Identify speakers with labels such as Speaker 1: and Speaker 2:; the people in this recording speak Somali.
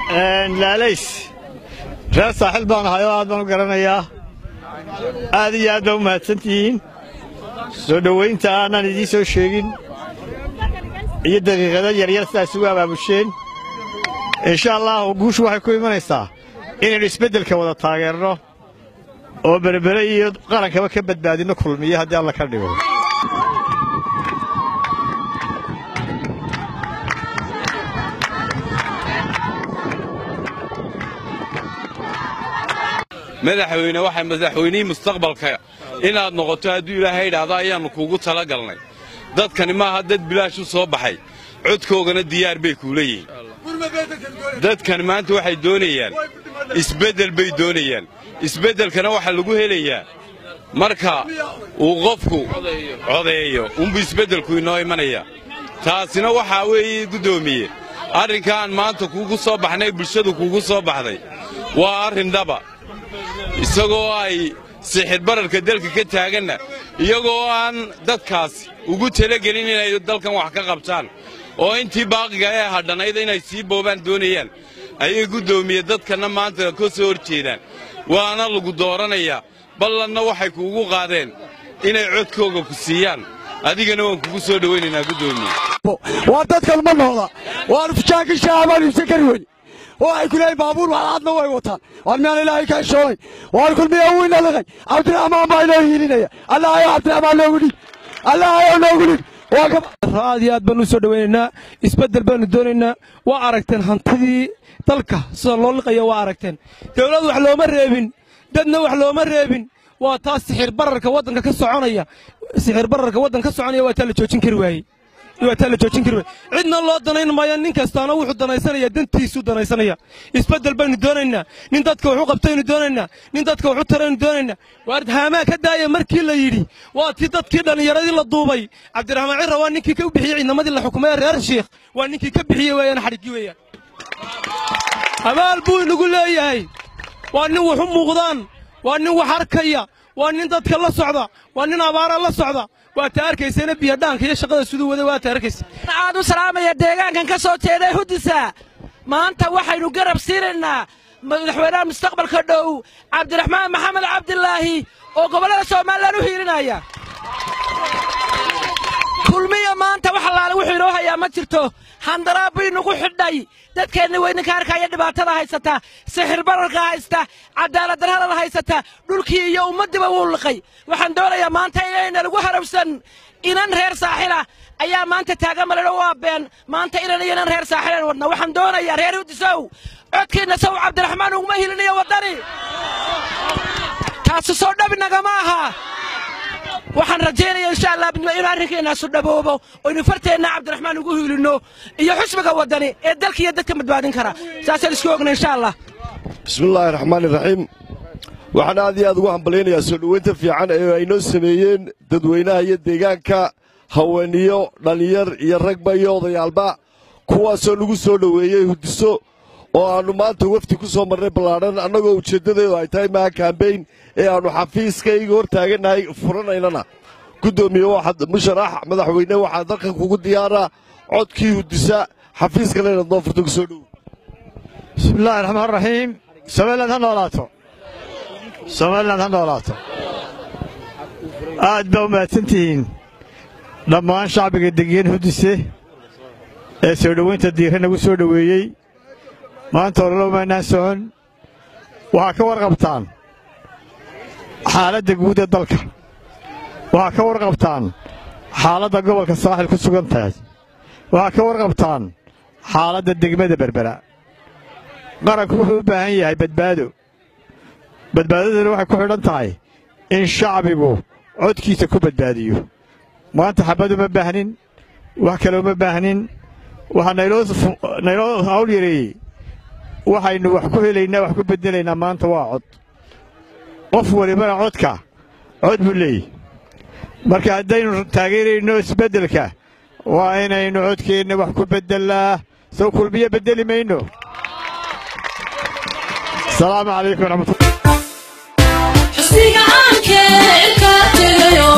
Speaker 1: Laalees reer saaxil baan ahay oo aad baan u garanayaa aad iyo aad u mahadsantihiin soo dhaweynta aanan idin soo sheegin iyo daqiiqada yaryar sidaas ugu abaabusheen insha Allah guushu waxay ku imanaysaa inaynu isbeddelka wada taageerno oo berbere iyo qarankaba ka badbaadino kulmiye haddii alla ka dhigo
Speaker 2: madaxweyne waxa madaxweynihii mustaqbalka inaad noqoto haddii Ilaahay yiraahdo ayaanu kuugu tala galnay dadkani ma aha dad bilaash u soo baxay codkoogana diyaar bay ku leeyihiin dadkan maanta waxay doonayaan isbeddel bay doonayaan isbeddelkana waxa lagu helayaa marka uu qofku codeeyo isbeddelku inoo imanaya taasina waxa weeye gudoomiye arrinkan maanta kuugu soo baxnay bulshadu kuugu soo baxday waa arrin dhaba isagoo ay sixir bararka dalka ka taaganna iyagoo aan dadkaas ugu talagelin inay dalkan wax ka qabtaan oo intii baaqiga ay hadhanayd inay sii boobaan doonayaan ayay gudoomiye dadkana maanta ka soo horjeedaan waana lagu dooranayaa ballanna waxay kuugu qaadeen inay codkooga ku siiyaan adigana waan kugu soo dhaweynaynaa gudoomiye
Speaker 3: waa dadkan ma noqda waa fujaanka shaaban ibsan kari wey waxay ku leeyahay baabuur waxaadna way wataan waan meel Ilaahay ka shoolay waan kulmiye weyn laqay Cabdiraxmaan baa inoo hiilinaya Allah ayaa Cabdiraxmaan loogu dhig Allah ayaa loogu dhig
Speaker 4: raad iyo aad baan u soo dhaweynaynaa isbeddel baan doonaynaa waa aragteen hantidii dalka sida loo liqayo waa aragteen dawlad wax looma reebin dadna wax looma reebin waa taas sixir bararka wadanka ka soconaya waa taa la joojin kari waayey cidna loo danayn maayo nin kastaana wuxuu danaysanaya dantiisu danaysanaya isbeddel baynu doonaynaa nin dadka wuxuu qabtaynu doonaynaa nin dadka wuxuu taraynu doonaynaa waar haamaa ka daaya markii la yidhi waa tii dadkii dhallinyaradii la duubay Cabdiraxmaan Cirra waa ninkii ka bixiyey ciidamadii la xukumay reer Sheekh waa ninkii ka bixiyey weeyaan xadhigi weeyaan abaal buu inagu leeyahay waa nin wuxu muuqdaan waa nin wax arkaya waa nin dadka la socda waa nin abaara la socda waa taarkaysana biyo dhaanka iyo shaqada sidoo wada waa taarkaysa
Speaker 5: aad u salaamaya deegaankan ka soo jeeday Hudisa maanta waxaynu garab siinaynaa madaxweynaha mustaqbalka dhow Cabdiraxmaan Maxamed Cabdilaahi oo gobolada Soomaaliland u hiirinaya kulmiye maanta waxa la wuxuu inoo hayaa ma jirto handaraabinu ku xidhay dadkeena weyna ka arkaya dhibaatada haysata sixir bararka haysta cadaalad darrada haysata dhulkii iyo ummadiba wuu liqay waxaan doonayaa maanta inayna lagu harabsan inan reer saaxila ayaa maanta taagan malado waa been maanta inan reer saaxilan wadna waxaan doonayaa reer Hudisow codkiina saw Cabdiraxmaan uma hilinayo wadani taas soo dhabinaga ma aha waxaan rajaynayaa insha Allah in arrinkeena soo dhaboobo oo in farteena Cabdiraxmaan ugu hiilino iyo xisbiga wadani ee dalka iyo dadka badbaadin kara saasaan isku ogna insha Allah
Speaker 6: bismillaahir rahmaanir rahiim waxaan aad iyo aad ugu hambaleynayaa soo dhaweynta fiican ee ay noo sameeyeen dadweynaha iyo deegaanka haweenyo dhalinyar iyo ragba iyo odayaalba kuwaasoo lagu soo dhaweeyay Hudiso oo aanu maanta wafti ku soo marnay Balaadhan annagoo ujeedadeedu ay tahay ma campaign ee aanu xafiiskayga hor taaganahay furanaynana gudoomiye waxa musharax madaxweyne waxa dalka kugu diyaara codkii Hudisa xafiiska leena doo furto soo dhaw
Speaker 1: bismillaahir rahmaanir rahiim Soomaaliland ha noolaato aad baa u mahadsantihiin dhammaan shacbiga degan Hudise ee soo dhaweynta diiran nagu soo dhaweeyay maanta orolomaanaan socon waxaa ka warqabtaan xaaladda guud ee dalka waxaa ka warqabtaan xaaladda gobolka saaxil ku sugan tahay waxaa ka warqabtaan xaaladda degmada berbera qaranku wuxuu u baahan yahay badbaadaduna waxay ku xidhan tahay in shacbigu codkiisa ku badbaadiyo maanta xabad uma baahnin wax kale uma baahnin waxaa nayloo hawl yareeyey waxaynu wax ku helaynaa wax ku bedelaynaa maanta waa cod qof walibana cod buu leeyahay marka haddaynu taageerayno isbeddelka waa inaynu codkeenna wax ku beddelaa soo kulmiye beddeli mayno السلام عليكم ورحمة الله.